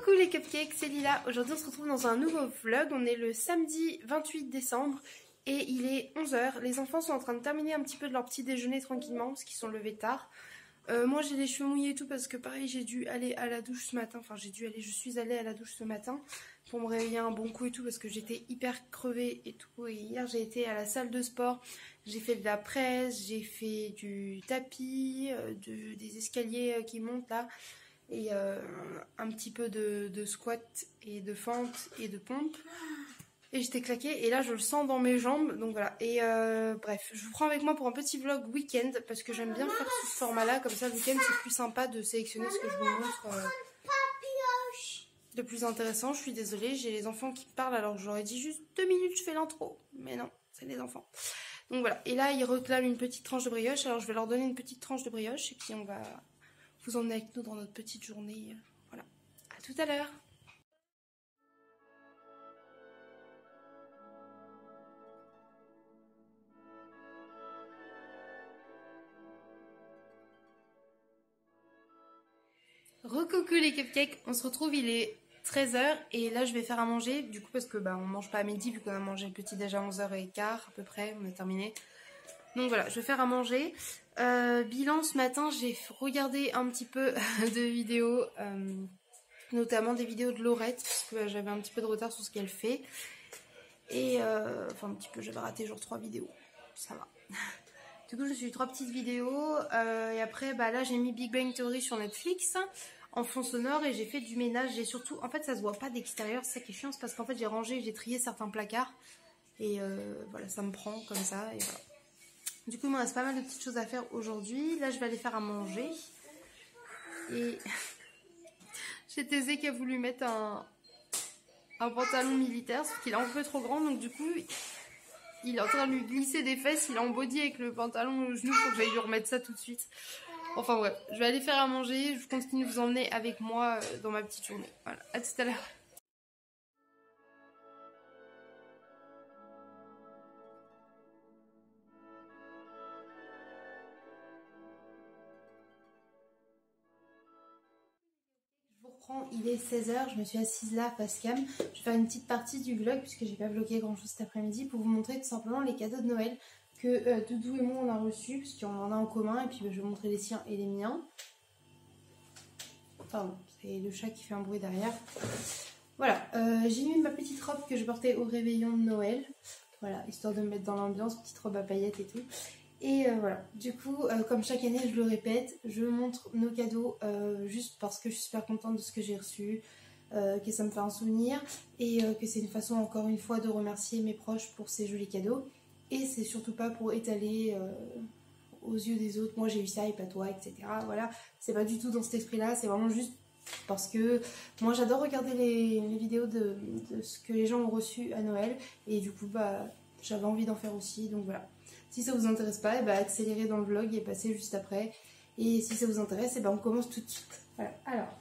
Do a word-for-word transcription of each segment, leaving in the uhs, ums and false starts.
Coucou les cupcakes, c'est Lila. Aujourd'hui on se retrouve dans un nouveau vlog. On est le samedi vingt-huit décembre et il est onze heures. Les enfants sont en train de terminer un petit peu de leur petit déjeuner tranquillement parce qu'ils sont levés tard. Euh, moi j'ai les cheveux mouillés et tout parce que pareil j'ai dû aller à la douche ce matin. Enfin j'ai dû aller, je suis allée à la douche ce matin pour me réveiller un bon coup et tout parce que j'étais hyper crevée et tout. Et hier j'ai été à la salle de sport, j'ai fait de la presse, j'ai fait du tapis, euh, de, des escaliers euh, qui montent là. Et euh, un petit peu de, de squat et de fente et de pompe. Et j'étais claquée et là je le sens dans mes jambes. Donc voilà. Et euh, bref, je vous prends avec moi pour un petit vlog week-end parce que j'aime bien faire sous ce format là. Comme ça le week-end c'est plus sympa de sélectionner ce que je vous montre euh, de plus intéressant. Je suis désolée, j'ai les enfants qui parlent alors que j'aurais dit juste deux minutes je fais l'intro. Mais non, c'est les enfants. Donc voilà. Et là ils réclament une petite tranche de brioche. Alors je vais leur donner une petite tranche de brioche et puis on va vous emmener avec nous dans notre petite journée. Voilà. À tout à l'heure. Recoucou les cupcakes, on se retrouve, il est treize heures et là je vais faire à manger du coup parce que bah on mange pas à midi vu qu'on a mangé le petit déj à onze heures quinze à peu près, on a terminé. Donc voilà, je vais faire à manger. Euh, bilan ce matin, j'ai regardé un petit peu de vidéos, euh, notamment des vidéos de Laurette parce que bah, j'avais un petit peu de retard sur ce qu'elle fait. Et euh, enfin un petit peu, j'avais raté genre trois vidéos, ça va. Du coup je suis trois petites vidéos euh, et après bah là j'ai mis Big Bang Theory sur Netflix en fond sonore et j'ai fait du ménage. J'ai surtout, en fait ça se voit pas d'extérieur, c'est ça qui est chiant, c'est parce qu'en fait j'ai rangé, j'ai trié certains placards et euh, voilà ça me prend comme ça et voilà. Du coup il me reste pas mal de petites choses à faire aujourd'hui. Là je vais aller faire à manger et j'ai Thésée qui a voulu mettre un, un pantalon militaire sauf qu'il est un peu trop grand donc du coup il est en train de lui glisser des fesses, il est en body avec le pantalon au genou, faut que j'aille lui remettre ça tout de suite. Enfin bref, je vais aller faire à manger, je continue de vous emmener avec moi dans ma petite journée. Voilà, à tout à l'heure. Je vous reprends, il est seize heures, je me suis assise là face cam. Je vais faire une petite partie du vlog puisque j'ai pas vlogué grand chose cet après-midi pour vous montrer tout simplement les cadeaux de Noël que euh, Doudou et moi on a reçus parce qu'on en a en commun et puis bah, je vais vous montrer les siens et les miens. Pardon, c'est le chat qui fait un bruit derrière. Voilà, euh, j'ai mis ma petite robe que je portais au réveillon de Noël. Voilà, histoire de me mettre dans l'ambiance, petite robe à paillettes et tout. Et euh, voilà, du coup, euh, comme chaque année, je le répète, je montre nos cadeaux euh, juste parce que je suis super contente de ce que j'ai reçu, euh, que ça me fait un souvenir et euh, que c'est une façon encore une fois de remercier mes proches pour ces jolis cadeaux. Et c'est surtout pas pour étaler euh, aux yeux des autres, moi j'ai eu ça et pas toi, et cetera. Voilà, c'est pas du tout dans cet esprit-là, c'est vraiment juste parce que moi j'adore regarder les, les vidéos de, de ce que les gens ont reçu à Noël et du coup bah j'avais envie d'en faire aussi, donc voilà. Si ça vous intéresse pas, et bah accélérez dans le vlog et passez juste après. Et si ça vous intéresse, et bah on commence tout de suite. Voilà, alors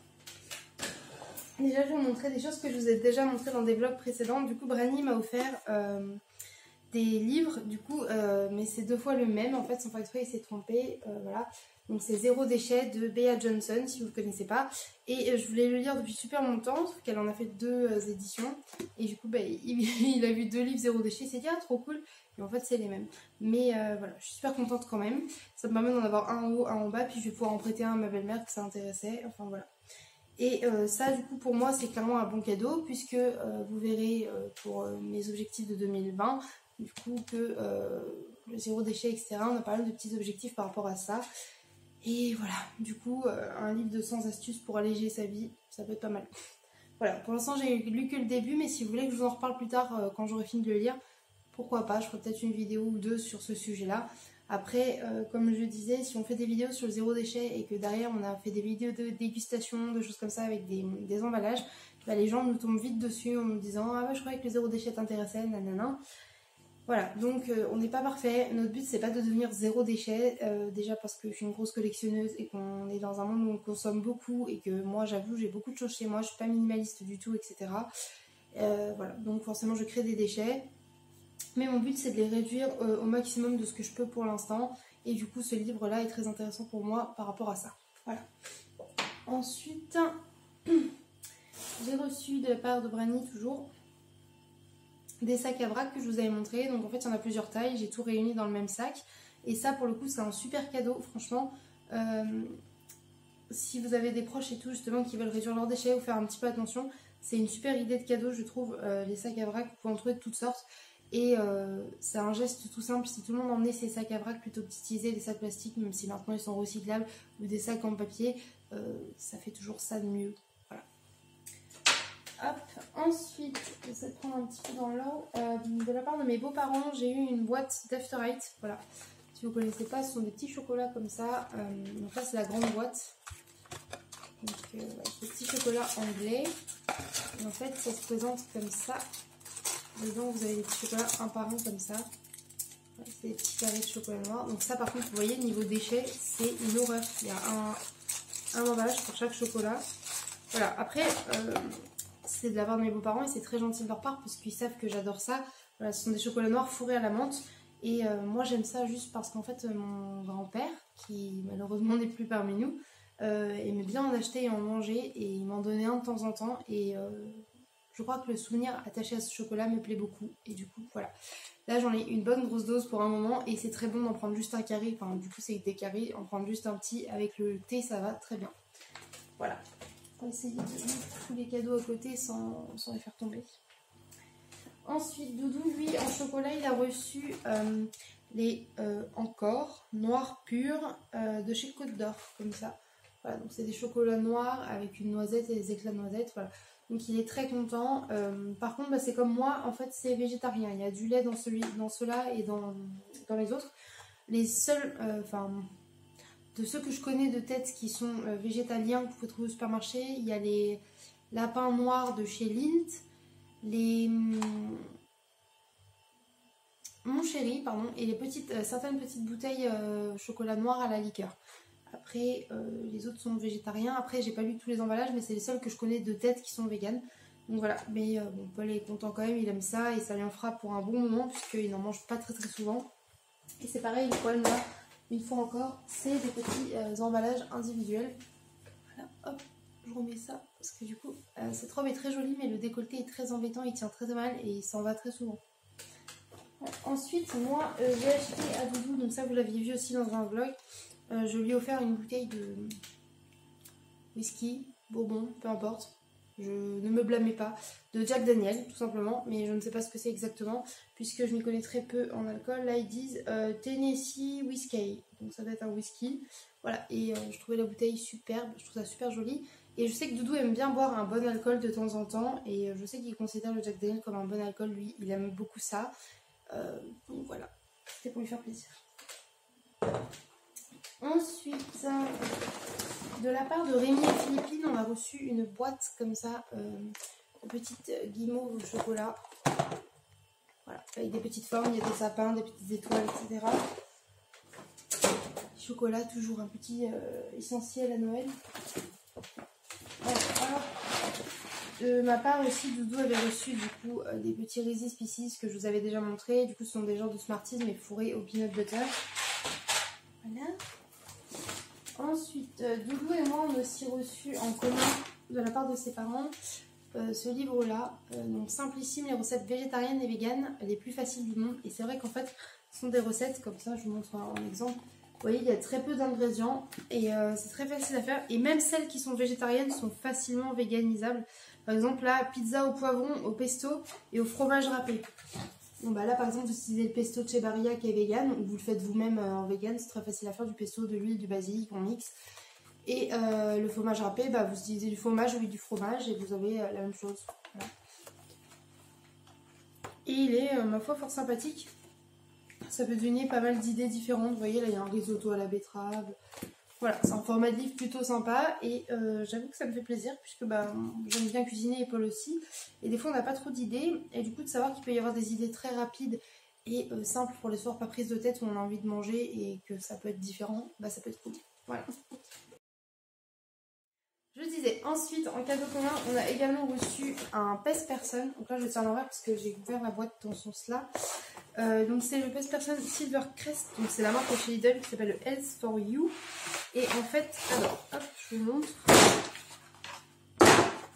déjà je vais vous montrer des choses que je vous ai déjà montrées dans des vlogs précédents. Du coup Brani m'a offert euh, des livres, du coup, euh, mais c'est deux fois le même, en fait, sans faire exprès, il s'est trompé, euh, voilà. Donc c'est Zéro déchet de Bea Johnson, si vous ne connaissez pas. Et euh, je voulais le lire depuis super longtemps, sauf qu'elle en a fait deux euh, éditions. Et du coup, bah, il, il a vu deux livres Zéro déchet, il s'est dit, ah, trop cool. Et en fait, c'est les mêmes. Mais euh, voilà, je suis super contente quand même. Ça me permet d'en avoir un en haut, un en bas, puis je vais pouvoir en prêter un à ma belle-mère que ça intéressait. Enfin voilà. Et euh, ça, du coup, pour moi, c'est clairement un bon cadeau, puisque euh, vous verrez euh, pour euh, mes objectifs de deux mille vingt, du coup, que euh, le zéro déchet, et cetera. On a pas mal de petits objectifs par rapport à ça. Et voilà, du coup, euh, un livre de cent astuces pour alléger sa vie, ça peut être pas mal. Voilà, pour l'instant, j'ai lu que le début, mais si vous voulez que je vous en reparle plus tard euh, quand j'aurai fini de le lire, pourquoi pas, je ferai peut-être une vidéo ou deux sur ce sujet-là. Après, euh, comme je disais, si on fait des vidéos sur le zéro déchet et que derrière on a fait des vidéos de dégustation, de choses comme ça avec des, des emballages, bah, les gens nous tombent vite dessus en nous disant « Ah ouais, je croyais que le zéro déchet t'intéressait, nanana ». Voilà, donc euh, on n'est pas parfait. Notre but c'est pas de devenir zéro déchet, euh, déjà parce que je suis une grosse collectionneuse et qu'on est dans un monde où on consomme beaucoup et que moi j'avoue j'ai beaucoup de choses chez moi, je suis pas minimaliste du tout, et cetera. Euh, voilà, donc forcément je crée des déchets. Mais mon but c'est de les réduire euh, au maximum de ce que je peux pour l'instant. Et du coup ce livre là est très intéressant pour moi par rapport à ça. Voilà. Ensuite, j'ai reçu de la part de Brani toujours des sacs à vrac que je vous avais montré. Donc en fait il y en a plusieurs tailles, j'ai tout réuni dans le même sac. Et ça pour le coup c'est un super cadeau, franchement. Euh, si vous avez des proches et tout justement qui veulent réduire leurs déchets ou faire un petit peu attention, c'est une super idée de cadeau je trouve. Euh, les sacs à vrac, vous pouvez en trouver de toutes sortes. Et euh, c'est un geste tout simple, si tout le monde emmenait ses sacs à vrac plutôt que d'utiliser des sacs plastiques, même si maintenant ils sont recyclables, ou des sacs en papier, euh, ça fait toujours ça de mieux. Voilà. Hop, ensuite, j'essaie de prendre un petit peu dans l'eau. Euh, de la part de mes beaux-parents, j'ai eu une boîte d'After Eight. Voilà. Si vous ne connaissez pas, ce sont des petits chocolats comme ça. Euh, donc là, c'est la grande boîte. Donc, euh, voilà, des petits chocolats anglais. Et en fait, ça se présente comme ça. Dedans, vous avez des petits chocolats un par un comme ça. C'est des petits carrés de chocolat noir. Donc ça, par contre, vous voyez, niveau déchets, c'est une horreur. Il y a un, un emballage pour chaque chocolat. Voilà. Après, euh, c'est de la part de mes beaux-parents et c'est très gentil de leur part parce qu'ils savent que j'adore ça. Voilà, ce sont des chocolats noirs fourrés à la menthe. Et euh, moi, j'aime ça juste parce qu'en fait, mon grand-père, qui malheureusement n'est plus parmi nous, euh, aimait bien en acheter et en manger. Et il m'en donnait un de temps en temps. Et... Euh, je crois que le souvenir attaché à ce chocolat me plaît beaucoup. Et du coup, voilà. Là, j'en ai une bonne grosse dose pour un moment. Et c'est très bon d'en prendre juste un carré. Enfin, du coup, c'est des carrés. En prendre juste un petit. Avec le thé, ça va très bien. Voilà. On va essayer de mettre tous les cadeaux à côté sans, sans les faire tomber. Ensuite, Doudou, lui, en chocolat, il a reçu euh, les euh, encore noirs purs euh, de chez Côte d'Or. Comme ça. Voilà. Donc, c'est des chocolats noirs avec une noisette et des éclats de noisette. Voilà. Donc il est très content. Euh, par contre, bah, c'est comme moi, en fait, c'est végétarien. Il y a du lait dans celui, dans ceux-là et dans, dans les autres. Les seuls, enfin, euh, de ceux que je connais de tête qui sont euh, végétaliens, que vous pouvez trouver au supermarché, il y a les lapins noirs de chez Lindt, les hum, Mon Chéri, pardon, et les petites, euh, certaines petites bouteilles euh, chocolat noir à la liqueur. Après, euh, les autres sont végétariens. Après, j'ai pas lu tous les emballages, mais c'est les seuls que je connais de tête qui sont véganes. Donc voilà, mais euh, bon, Paul est content quand même, il aime ça et ça lui en fera pour un bon moment puisqu'il n'en mange pas très très souvent. Et c'est pareil, Paul, là, une fois encore, c'est des petits euh, emballages individuels. Voilà, hop, je remets ça parce que du coup, euh, cette robe est très jolie, mais le décolleté est très embêtant, il tient très mal et il s'en va très souvent. Voilà. Ensuite, moi, euh, j'ai acheté à Doudou, donc ça vous l'aviez vu aussi dans un vlog. Euh, je lui ai offert une bouteille de whisky, bourbon, peu importe, je ne me blâmais pas, de Jack Daniel tout simplement, mais je ne sais pas ce que c'est exactement puisque je m'y connais très peu en alcool. Là ils disent euh, Tennessee Whiskey, donc ça doit être un whisky. Voilà, et euh, je trouvais la bouteille superbe, je trouve ça super joli. Et je sais que Doudou aime bien boire un bon alcool de temps en temps et euh, je sais qu'il considère le Jack Daniel comme un bon alcool, lui il aime beaucoup ça. Euh, donc voilà, c'était pour lui faire plaisir. Ensuite, de la part de Rémi et Philippine, on a reçu une boîte comme ça, euh, de petites guimauves au chocolat. Voilà, avec des petites formes, il y a des sapins, des petites étoiles, et cetera. Chocolat, toujours un petit euh, essentiel à Noël. Voilà. De ma part aussi, Doudou avait reçu du coup euh, des petits Reese's Pieces que je vous avais déjà montré. Du coup, ce sont des genres de Smarties mais fourrés au peanut butter. Voilà. Ensuite, euh, Doudou et moi, on a aussi reçu en commun de la part de ses parents euh, ce livre-là. Euh, donc, Simplissime, les recettes végétariennes et véganes, les plus faciles du monde. Et c'est vrai qu'en fait, ce sont des recettes, comme ça, je vous montre un, un exemple. Vous voyez, il y a très peu d'ingrédients et euh, c'est très facile à faire. Et même celles qui sont végétariennes sont facilement véganisables. Par exemple, là, pizza au poivron, au pesto et au fromage râpé. Bon bah là par exemple vous utilisez le pesto de chez Barilla qui est vegan ou vous le faites vous-même euh, en vegan, c'est très facile à faire, du pesto, de l'huile, du basilic, on mixe. Et euh, le fromage râpé, bah, vous utilisez du fromage ou du fromage et vous avez euh, la même chose. Voilà. Et il est euh, ma foi fort sympathique, ça peut donner pas mal d'idées différentes, vous voyez là il y a un risotto à la betterave. Voilà, c'est un format de livre plutôt sympa et euh, j'avoue que ça me fait plaisir puisque bah, j'aime bien cuisiner et Paul aussi. Et des fois on n'a pas trop d'idées et du coup de savoir qu'il peut y avoir des idées très rapides et euh, simples pour les soirs pas prises de tête où on a envie de manger et que ça peut être différent, bah ça peut être cool. Voilà. Je disais, ensuite en cadeau commun on a également reçu un pèse-personne. Donc là je tiens à l'envers parce que j'ai ouvert la boîte dans ce sens là. Euh, donc c'est le pèse-personne Silver Crest, donc c'est la marque chez Lidl qui s'appelle le Health for You. Et en fait, alors hop, je vous montre.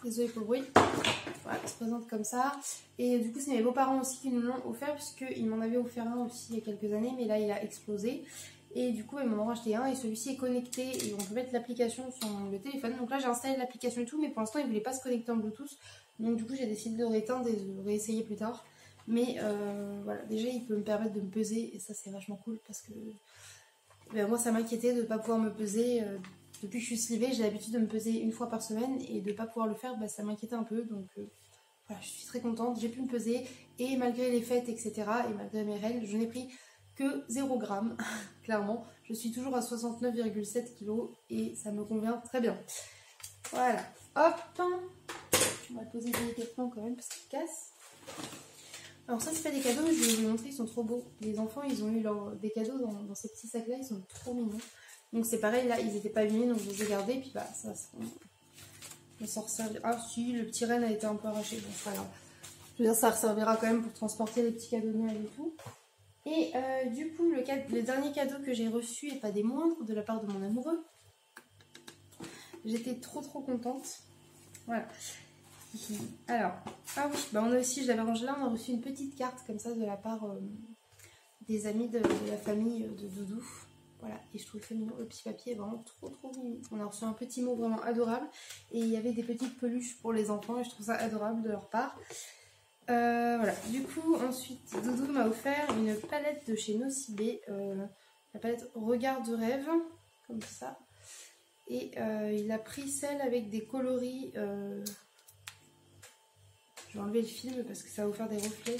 Désolée pour le bruit. Voilà, il se présente comme ça. Et du coup, c'est mes beaux-parents aussi qui nous l'ont offert, puisqu'ils m'en avaient offert un aussi il y a quelques années, mais là, il a explosé. Et du coup, ils m'en ont racheté un, et celui-ci est connecté, et on peut mettre l'application sur le téléphone. Donc là, j'ai installé l'application et tout, mais pour l'instant, il ne voulait pas se connecter en Bluetooth. Donc du coup, j'ai décidé de rééteindre et de réessayer plus tard. Mais euh, voilà, déjà, il peut me permettre de me peser, et ça, c'est vachement cool, parce que ben, moi, ça m'inquiétait de ne pas pouvoir me peser. Euh, depuis que je suis slivée, j'ai l'habitude de me peser une fois par semaine, et de ne pas pouvoir le faire, ben, ça m'inquiétait un peu. Donc euh, voilà, je suis très contente, j'ai pu me peser, et malgré les fêtes, et cetera, et malgré mes règles, je n'ai pris que zéro gramme, clairement. Je suis toujours à soixante-neuf virgule sept kilos, et ça me convient très bien. Voilà, hop, on va le poser délicatement quand même, parce qu'il casse. Alors ça, c'est pas des cadeaux, mais je vais vous les montrer, ils sont trop beaux. Les enfants, ils ont eu leur, des cadeaux dans, dans ces petits sacs-là, ils sont trop mignons. Donc c'est pareil, là, ils étaient pas abîmés, donc je les ai gardés, puis bah, ça, ça, ça, ça resservira. Ah si, le petit renne a été un peu arraché, bon, c'est pas grave. Je veux dire, ça resservira quand même pour transporter les petits cadeaux de Noël et tout. Et euh, du coup, le, le dernier cadeau que j'ai reçu, et pas des moindres, de la part de mon amoureux. J'étais trop trop contente. Voilà. Alors, ah oui, bah on a aussi, je l'avais rangé là, on a reçu une petite carte comme ça de la part euh, des amis de, de la famille de Doudou. Voilà, et je trouve que mignon, le petit papier est vraiment trop trop mignon. On a reçu un petit mot vraiment adorable, et il y avait des petites peluches pour les enfants, et je trouve ça adorable de leur part. Euh, voilà, du coup, ensuite, Doudou m'a offert une palette de chez Nocibé, euh, la palette Regard de rêve, comme ça. Et euh, il a pris celle avec des coloris... Euh, je vais enlever le film parce que ça va vous faire des reflets.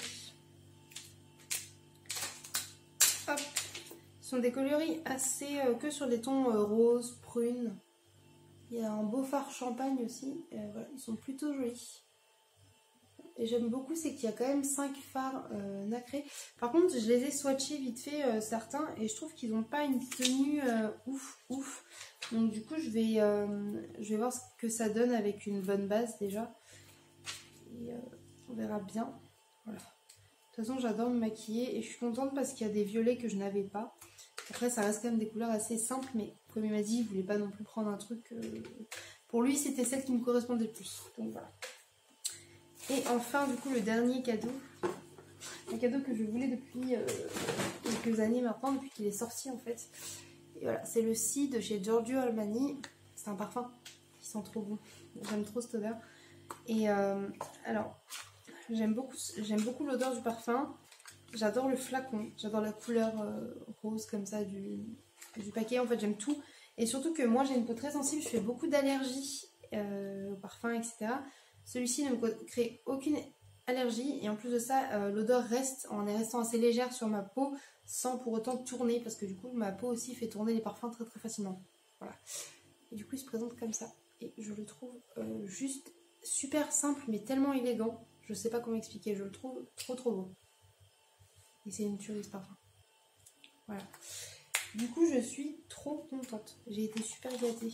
Hop. Ce sont des coloris assez euh, que sur des tons euh, roses, prunes. Il y a un beau fard champagne aussi. Euh, voilà, ils sont plutôt jolis. Et j'aime beaucoup, c'est qu'il y a quand même cinq fards euh, nacrés. Par contre, je les ai swatchés vite fait euh, certains, et je trouve qu'ils n'ont pas une tenue euh, ouf ouf. Donc du coup, je vais, euh, je vais voir ce que ça donne avec une bonne base déjà. Et euh, on verra bien. Voilà. De toute façon, j'adore me maquiller, et je suis contente parce qu'il y a des violets que je n'avais pas. Après, ça reste quand même des couleurs assez simples, mais comme il m'a dit, il voulait pas non plus prendre un truc... Euh... Pour lui, c'était celle qui me correspondait le plus. Donc voilà. Et enfin, du coup, le dernier cadeau. Un cadeau que je voulais depuis euh, quelques années maintenant, depuis qu'il est sorti en fait. Et voilà, c'est le Si de chez Giorgio Armani. C'est un parfum qui sent trop bon. J'aime trop cette odeur. Et euh, alors, j'aime beaucoup, j'aime beaucoup l'odeur du parfum. J'adore le flacon. J'adore la couleur euh, rose comme ça du, du paquet. En fait, j'aime tout. Et surtout que moi, j'ai une peau très sensible. Je fais beaucoup d'allergies euh, au parfum, et cetera. Celui-ci ne me crée aucune allergie, et en plus de ça, euh, l'odeur reste en restant assez légère sur ma peau sans pour autant tourner, parce que du coup ma peau aussi fait tourner les parfums très très facilement. Voilà. Et du coup il se présente comme ça, et je le trouve euh, juste super simple mais tellement élégant. Je sais pas comment expliquer, je le trouve trop trop beau. Et c'est une tuerie ce parfum. Voilà. Du coup je suis trop contente, j'ai été super gâtée.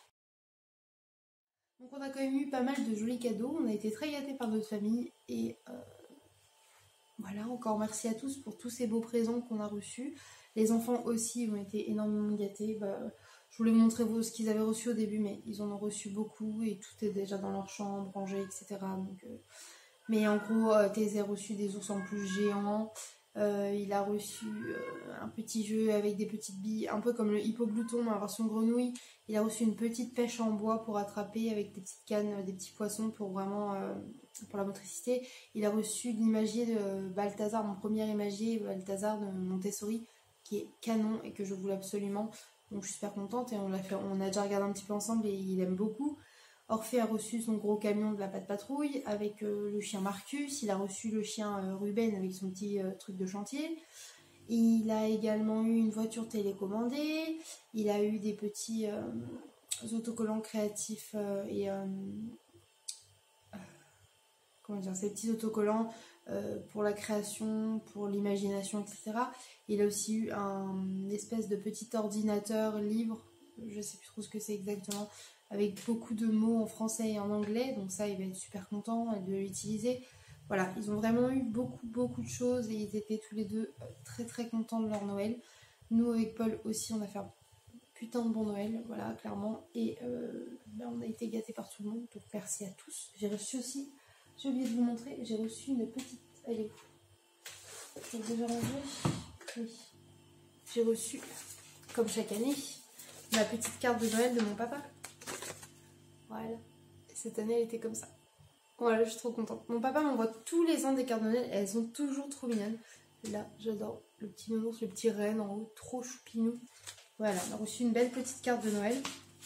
Donc on a quand même eu pas mal de jolis cadeaux, on a été très gâtés par notre famille, et euh, voilà, encore merci à tous pour tous ces beaux présents qu'on a reçus. Les enfants aussi ont été énormément gâtés. Bah, je voulais vous montrer ce qu'ils avaient reçu au début, mais ils en ont reçu beaucoup, et tout est déjà dans leur chambre, rangé, et cetera. Donc, euh... Mais en gros, euh, Thésée a reçu des ours en plus géants. Euh, il a reçu euh, un petit jeu avec des petites billes, un peu comme le hippoglouton dans la version grenouille. Il a reçu une petite pêche en bois pour attraper avec des petites cannes, des petits poissons pour vraiment euh, pour la motricité. Il a reçu l'imagier de Balthazar, mon premier imagier, Balthazar de Montessori, qui est canon et que je voulais absolument. Donc je suis super contente, et on l'a fait, on a déjà regardé un petit peu ensemble et il aime beaucoup. Orphée a reçu son gros camion de la Patte Patrouille avec euh, le chien Marcus. Il a reçu le chien euh, Ruben avec son petit euh, truc de chantier. Il a également eu une voiture télécommandée. Il a eu des petits euh, autocollants créatifs euh, et euh, euh, comment dire, ces petits autocollants euh, pour la création, pour l'imagination, et cetera. Il a aussi eu un une espèce de petit ordinateur libre, je sais plus trop ce que c'est exactement, avec beaucoup de mots en français et en anglais, donc ça il va être super content de l'utiliser. Voilà, ils ont vraiment eu beaucoup beaucoup de choses, et ils étaient tous les deux très très contents de leur Noël. Nous avec Paul aussi on a fait un putain de bon Noël, voilà, clairement. Et euh, ben, on a été gâtés par tout le monde, donc merci à tous. J'ai reçu aussi, j'ai oublié de vous montrer, j'ai reçu une petite... Elle est où? J'ai déjà rangé. Oui. J'ai reçu, comme chaque année, ma petite carte de Noël de mon papa. Voilà. Cette année, elle était comme ça. Voilà, je suis trop contente. Mon papa m'envoie tous les ans des cartes de Noël et elles sont toujours trop mignonnes. Là, j'adore le petit nounours, le petit renne en haut, trop choupinou. Voilà, on a reçu une belle petite carte de Noël.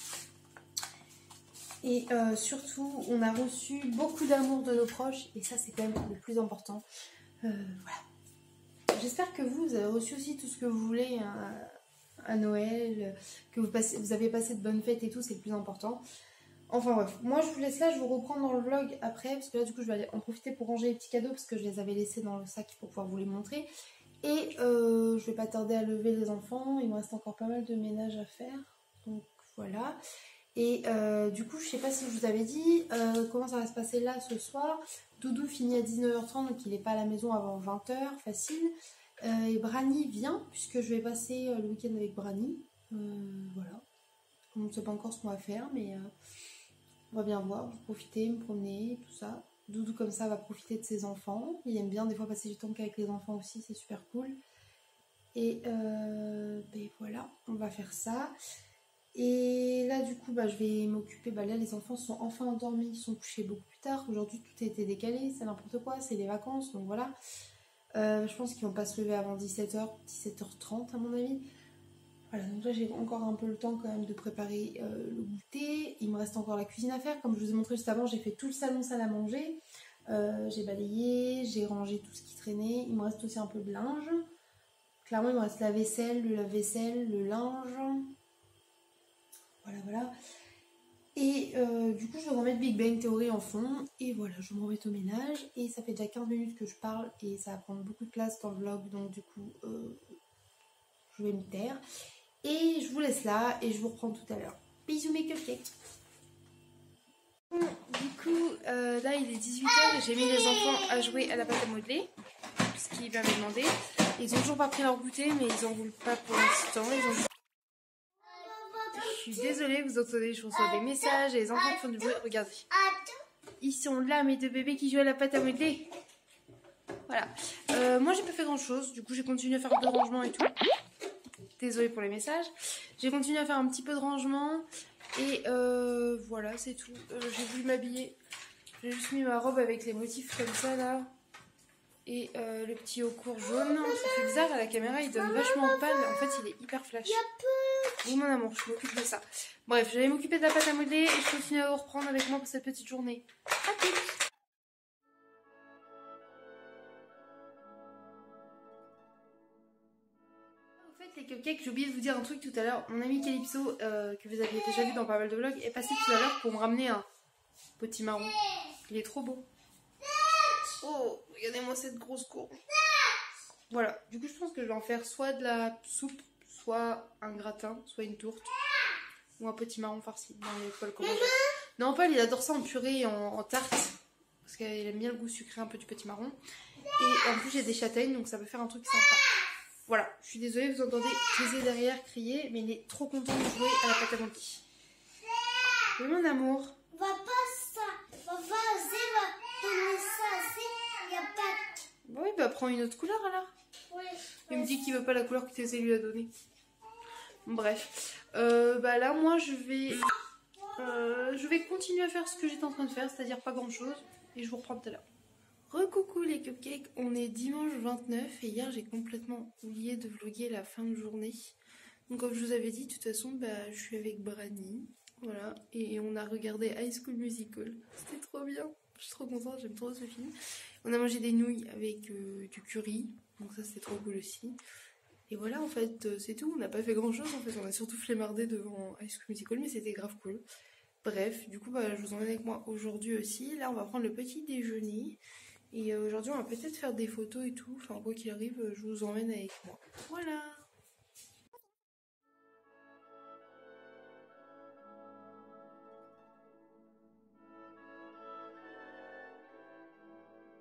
Et euh, surtout, on a reçu beaucoup d'amour de nos proches. Et ça, c'est quand même le plus important. Euh, voilà. J'espère que vous, vous avez reçu aussi tout ce que vous voulez à, à Noël. Que vous, passez, vous avez passé de bonnes fêtes et tout, c'est le plus important. Enfin bref, moi je vous laisse là, je vous reprends dans le vlog après. Parce que là, du coup, je vais aller en profiter pour ranger les petits cadeaux. Parce que je les avais laissés dans le sac pour pouvoir vous les montrer. Et euh, je vais pas tarder à lever les enfants. Il me reste encore pas mal de ménage à faire. Donc voilà. Et euh, du coup, je sais pas si je vous avais dit euh, comment ça va se passer là ce soir. Doudou finit à dix-neuf heures trente, donc il n'est pas à la maison avant vingt heures, facile. Euh, et Brani vient, puisque je vais passer euh, le week-end avec Brani. Euh, voilà. On ne sait pas encore ce qu'on va faire, mais euh, on va bien voir. Je vais profiter, me promener, tout ça. Doudou comme ça va profiter de ses enfants. Il aime bien des fois passer du temps qu'avec les enfants aussi, c'est super cool. Et euh, ben voilà, on va faire ça. Et là du coup bah, je vais m'occuper, bah, là les enfants sont enfin endormis, ils sont couchés beaucoup plus tard. Aujourd'hui tout a été décalé, c'est n'importe quoi, c'est les vacances, donc voilà. Euh, je pense qu'ils vont pas se lever avant dix-sept heures, dix-sept heures trente à mon avis. Voilà, donc là j'ai encore un peu le temps quand même de préparer euh, le goûter. Il me reste encore la cuisine à faire, comme je vous ai montré juste avant, j'ai fait tout le salon salle à manger. Euh, j'ai balayé, j'ai rangé tout ce qui traînait. Il me reste aussi un peu de linge. Clairement il me reste la vaisselle, le lave-vaisselle, le linge. Voilà, voilà. Et euh, du coup, je vais remettre Big Bang Theory en fond. Et voilà, je me remets au ménage. Et ça fait déjà quinze minutes que je parle. Et ça va prendre beaucoup de place dans le vlog. Donc du coup, euh, je vais me taire. Et je vous laisse là. Et je vous reprends tout à l'heure. Bisous mes cupcakes. Du coup, euh, là il est dix-huit heures. J'ai mis les enfants à jouer à la pâte à modeler. Ce qu'ils m'avaient demandé. Ils ont toujours pas pris leur goûter. Mais ils en voulaient pas pour l'instant. Ils ont... Je suis désolée, vous entendez, je reçois des messages et les enfants font du bruit. Regardez. Ils sont là, mes deux bébés qui jouent à la pâte à modeler. Voilà. Euh, moi, j'ai pas fait grand chose. Du coup, j'ai continué à faire de rangement et tout. Désolée pour les messages. J'ai continué à faire un petit peu de rangement. Et euh, voilà, c'est tout. Euh, j'ai voulu m'habiller. J'ai juste mis ma robe avec les motifs comme ça là. Et euh, le petit haut court jaune. Ça fait bizarre à la caméra, il donne vachement pâle. En fait, il est hyper flash. Oui, mon amour, je m'occupe de ça. Bref, j'allais m'occuper de la pâte à modeler et je continue à vous reprendre avec moi pour cette petite journée. À toutes. En fait, les cupcakes, j'ai oublié de vous dire un truc tout à l'heure. Mon ami Calypso, euh, que vous aviez déjà vu dans pas mal de vlogs, est passé tout à l'heure pour me ramener un petit marron. Il est trop beau. Oh, regardez-moi cette grosse courbe. Voilà, du coup, je pense que je vais en faire soit de la soupe, soit un gratin, soit une tourte. Ou un petit marron farci. Non, mais Paul, comment dire. Non, Paul, il adore ça en purée et en, en tarte. Parce qu'il aime bien le goût sucré un peu du petit marron. Et en plus, j'ai des châtaignes, donc ça peut faire un truc sympa. Voilà, je suis désolée, vous entendez Thésée derrière crier, mais il est trop content de jouer à la pâte à modeler. Oui, mon amour. Va pas ça. Va vas-y, va donner ça. Il n'y a pas. Oui, bah prends une autre couleur alors. Oui. Il me dit qu'il veut pas la couleur que Thésée lui a donnée. Bref. Euh, bah là, moi, je vais... Euh, je vais continuer à faire ce que j'étais en train de faire, c'est-à-dire pas grand-chose. Et je vous reprends tout à l'heure. Recoucou les cupcakes, on est dimanche vingt-neuf et hier j'ai complètement oublié de vlogger la fin de journée. Donc comme je vous avais dit, de toute façon, bah, je suis avec Brani, voilà, et on a regardé High School Musical. C'était trop bien, je suis trop contente, j'aime trop ce film. On a mangé des nouilles avec euh, du curry, donc ça c'était trop cool aussi. Et voilà, en fait, euh, c'est tout, on n'a pas fait grand chose en fait, on a surtout flemmardé devant High School Musical, mais c'était grave cool. Bref, du coup, bah, je vous emmène avec moi aujourd'hui aussi. Là, on va prendre le petit déjeuner. Et euh, aujourd'hui, on va peut-être faire des photos et tout. Enfin, quoi qu'il arrive, je vous emmène avec moi. Voilà.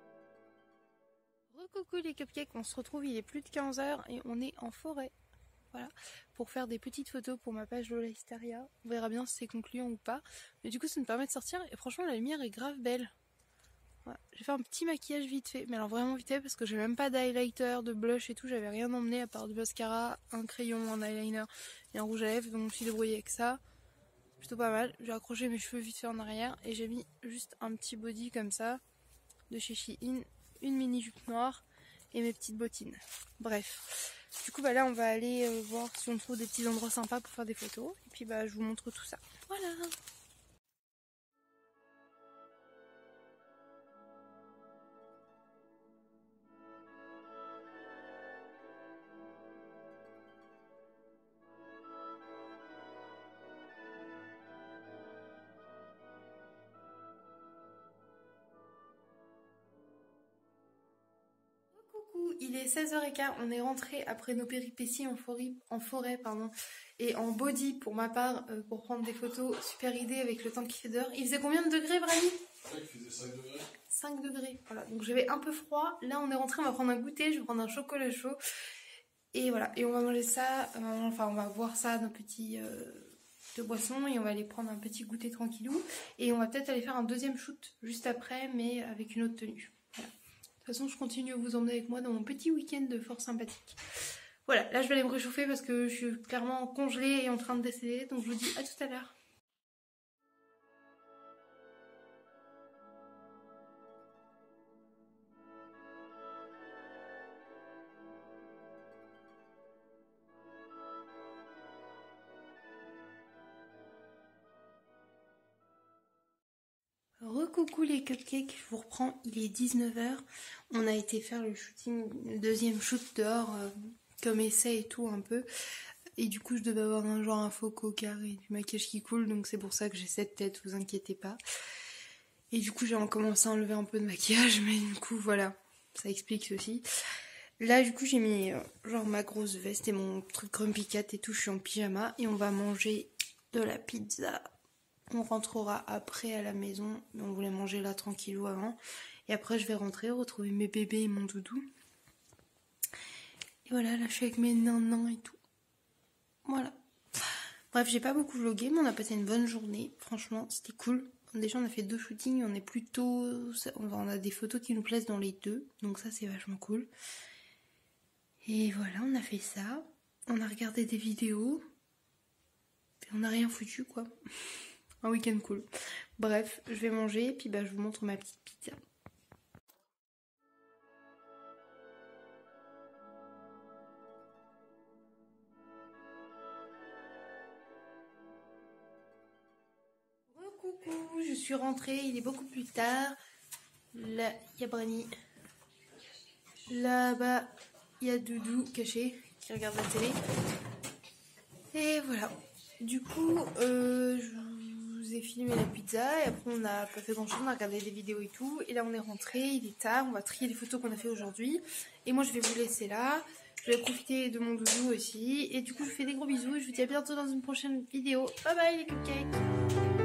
Recoucou les cupcakes, on se retrouve, il est plus de quinze heures et on est en forêt. voilà, pour faire des petites photos pour ma page Lola Hysteria. On verra bien si c'est concluant ou pas. Mais du coup ça me permet de sortir et franchement la lumière est grave belle. Voilà. J'ai fait un petit maquillage vite fait, mais alors vraiment vite fait parce que j'ai même pas d'highlighter, de blush et tout, j'avais rien emmené à part du mascara, un crayon, un eyeliner et un rouge à lèvres, donc je me suis débrouillée avec ça. Plutôt pas mal. J'ai accroché mes cheveux vite fait en arrière et j'ai mis juste un petit body comme ça de chez Shein, une mini jupe noire et mes petites bottines. Bref, du coup bah là on va aller euh, voir si on trouve des petits endroits sympas pour faire des photos et puis bah je vous montre tout ça. Voilà. Coucou, il est seize heures quinze, on est rentré après nos péripéties en forêt, en forêt pardon, et en body pour ma part euh, pour prendre des photos. Super idée avec le temps qu'il fait dehors. Il faisait combien de degrés, Brani? Il faisait cinq degrés. cinq degrés, voilà. Donc j'avais un peu froid. Là on est rentré, on va prendre un goûter, je vais prendre un chocolat chaud. Et voilà, et on va manger ça, euh, enfin on va voir ça, nos petits euh, de boissons, et on va aller prendre un petit goûter tranquillou. Et on va peut-être aller faire un deuxième shoot juste après, mais avec une autre tenue. Voilà. De toute façon, je continue à vous emmener avec moi dans mon petit week-end de fort sympathique. Voilà, là je vais aller me réchauffer parce que je suis clairement congelée et en train de décéder, donc je vous dis à tout à l'heure. Recoucou les cupcakes, je vous reprends, il est dix-neuf heures. On a été faire le shooting, le deuxième shoot dehors, euh, comme essai et tout un peu. Et du coup je devais avoir un genre un faux coca et du maquillage qui coule, donc c'est pour ça que j'ai cette tête, vous inquiétez pas. Et du coup j'ai commencé à enlever un peu de maquillage, mais du coup voilà, ça explique ceci. Là du coup j'ai mis euh, genre ma grosse veste et mon truc Grumpy Cat et tout, je suis en pyjama et on va manger de la pizza. On rentrera après à la maison, mais on voulait manger là tranquillou avant. Et après je vais rentrer, retrouver mes bébés et mon doudou. Et voilà, là je suis avec mes nanans et tout. Voilà. Bref, j'ai pas beaucoup vlogué, mais on a passé une bonne journée. Franchement, c'était cool. Déjà on a fait deux shootings, on est plutôt... On a des photos qui nous plaisent dans les deux, donc ça c'est vachement cool. Et voilà, on a fait ça. On a regardé des vidéos. Et on n'a rien foutu quoi. Un week-end cool. Bref, je vais manger et puis bah, je vous montre ma petite pizza. Coucou, je suis rentrée, il est beaucoup plus tard. Là, il y a Brani. Là-bas, il y a Doudou caché qui regarde la télé. Et voilà. Du coup, euh, je vous ai filmé la pizza et après on n'a pas fait grand chose, on a regardé des vidéos et tout. Et là on est rentré, il est tard, on va trier les photos qu'on a fait aujourd'hui. Et moi je vais vous laisser là. Je vais profiter de mon doudou aussi. Et du coup je vous fais des gros bisous et je vous dis à bientôt dans une prochaine vidéo. Bye bye les cupcakes.